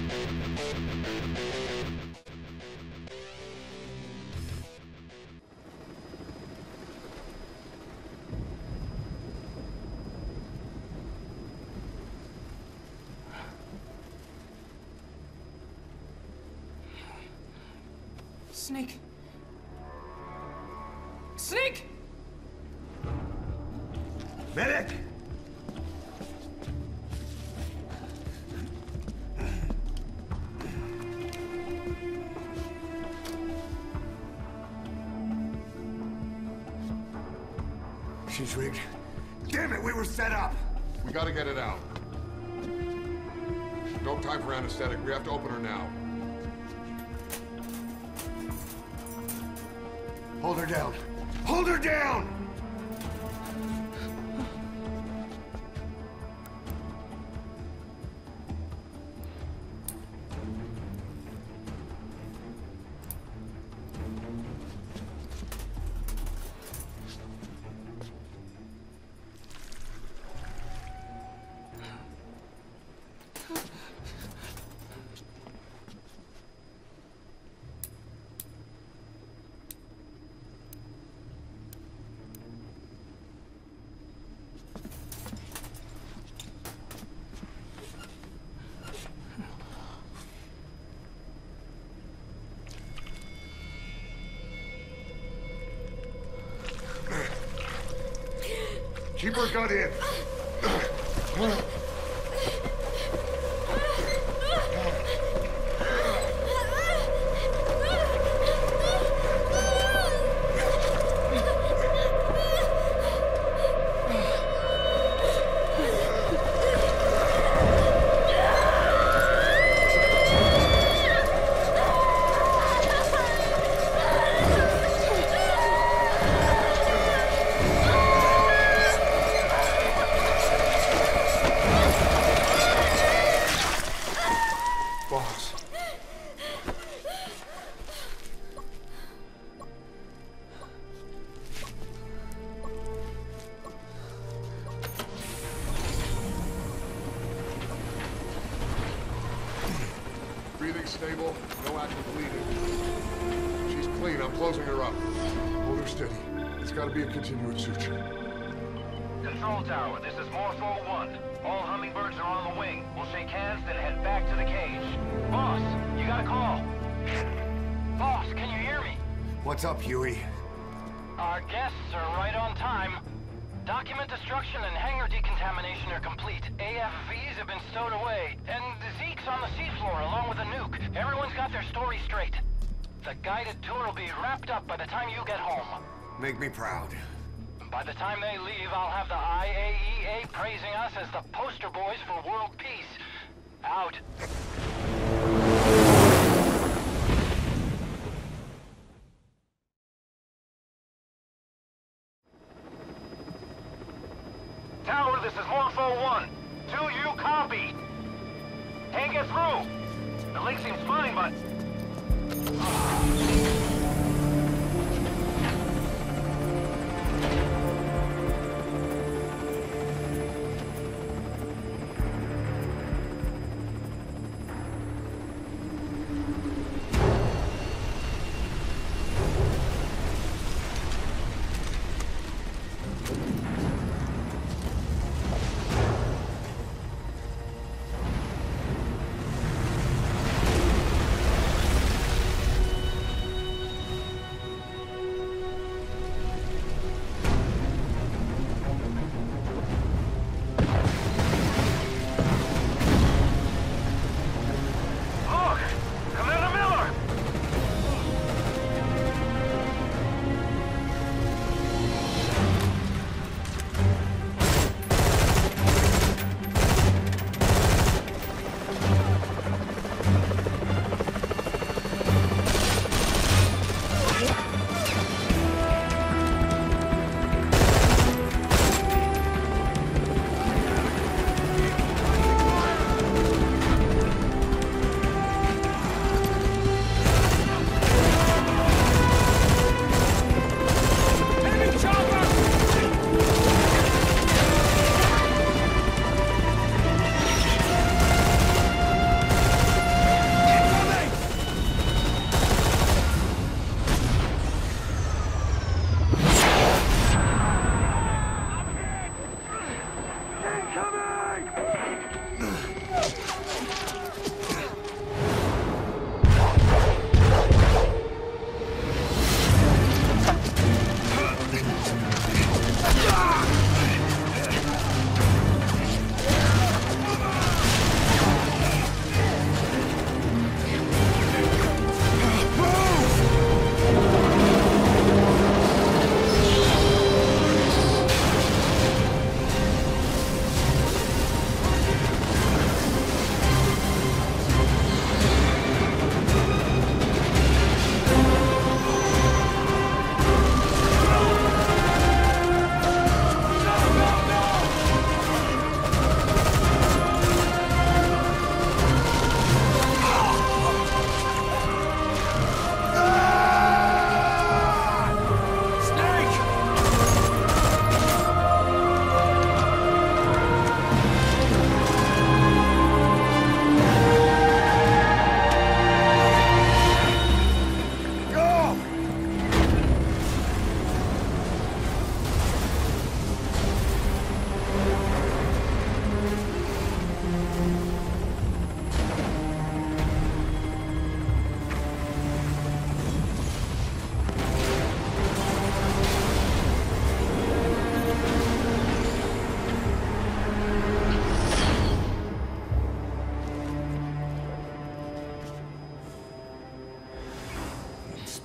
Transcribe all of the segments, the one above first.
Snake! Snake! Medic! She's rigged. Damn it, we were set up! We gotta get it out. No time for anesthetic. We have to open her now. Hold her down. Hold her down! Keep her gun in. Boss. Breathing stable, no active bleeding. She's clean, I'm closing her up. Hold her steady. It's gotta be a continuous suture. Control tower, this is Morpho 1. All hummingbirds are on the wing. We'll shake hands, then head back to the cage. Boss, you got a call. Boss, can you hear me? What's up, Huey? Our guests are right on time. Document destruction and hangar decontamination are complete. AFVs have been stowed away, and Zeke's on the seafloor along with a nuke. Everyone's got their story straight. The guided tour will be wrapped up by the time you get home. Make me proud. By the time they leave, I'll have the IAEA praising us as the poster boys for world peace. Out. Tower, this is Morpho 1. Do you copy? Can't get through. The link seems fine, but...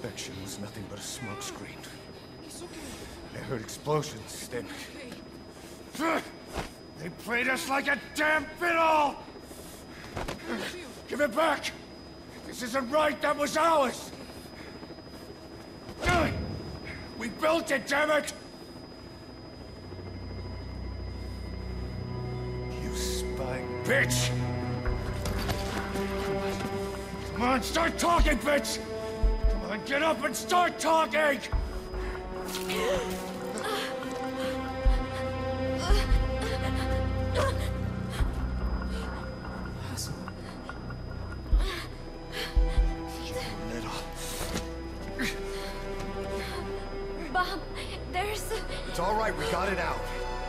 inspection was nothing but a smokescreen. I heard explosions, then... They played us like a damn fiddle! Give it back! This isn't right, that was ours! We built it, damn it! You spying bitch! Come on, start talking, bitch! Come on, get up and start talking! Bob, there's... It's all right, we got it out.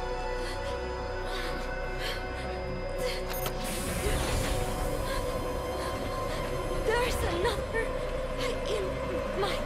There's another in my...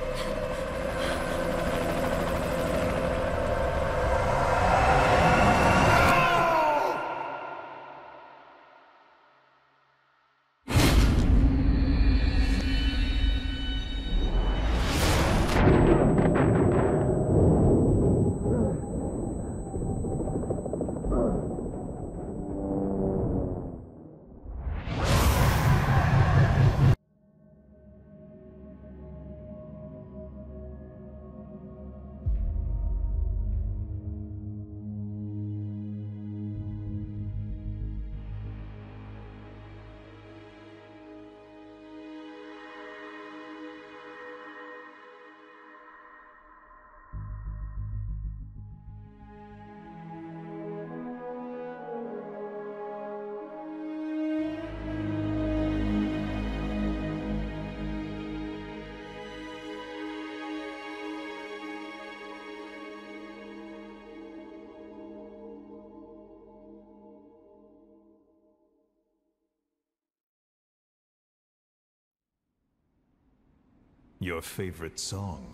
Your favorite song?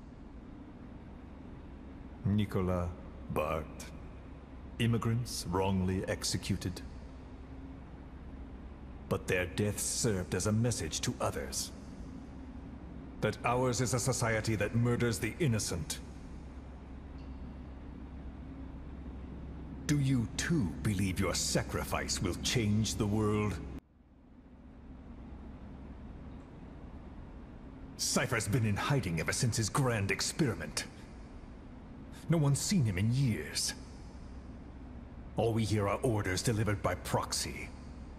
Nicola, Bart, immigrants wrongly executed. But their deaths served as a message to others. That ours is a society that murders the innocent. Do you too believe your sacrifice will change the world? Cypher's been in hiding ever since his grand experiment. No one's seen him in years. All we hear are orders delivered by proxy.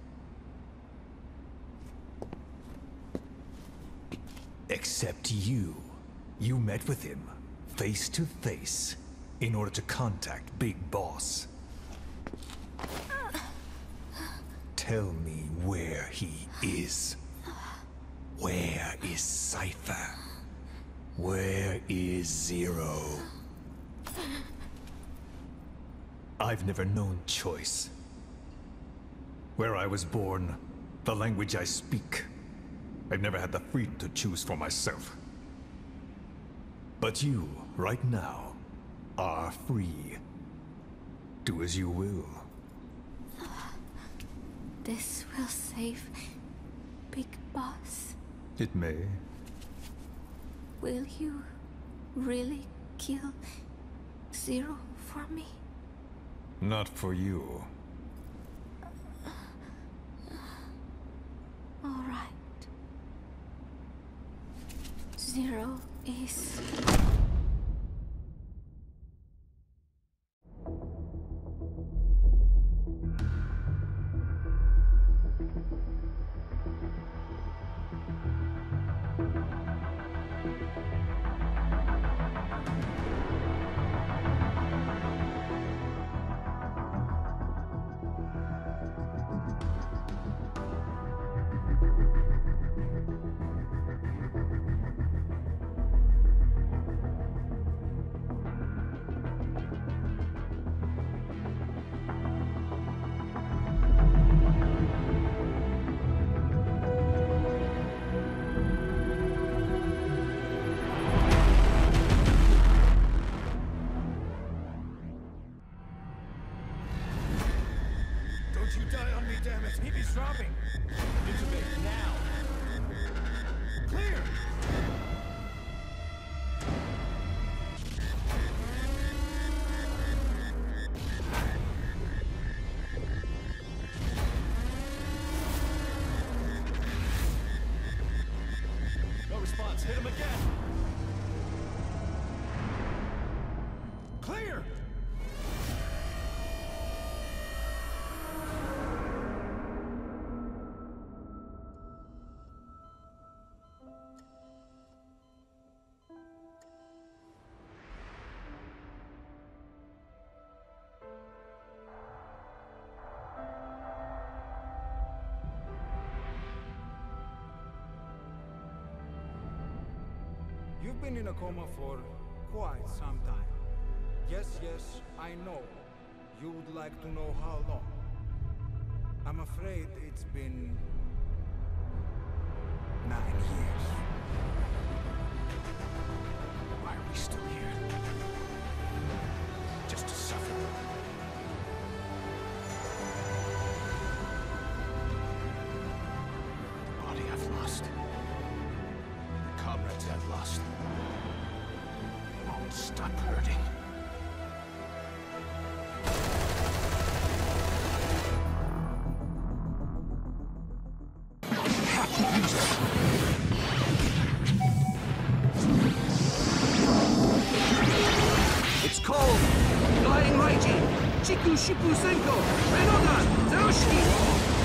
Except you. You met with him, face to face, in order to contact Big Boss. Tell me where he is. Where is Cypher? Where is Zero? I've never known choice. Where I was born, the language I speak, I've never had the freedom to choose for myself. But you, right now, are free. Do as you will. This will save Big Boss. It may. Will you really kill Zero for me? Not for you. All right. Zero is... hit him again! Clear! You've been in a coma for quite some time. Yes, I know. You would like to know how long. I'm afraid it's been 9 years. Why are we still here? Just to suffer. The body I've lost. The comrades I've lost. Won't stop hurting. It's called Flying Raiji, Chiku Shippu Senko, Renodan, Zeroshiki.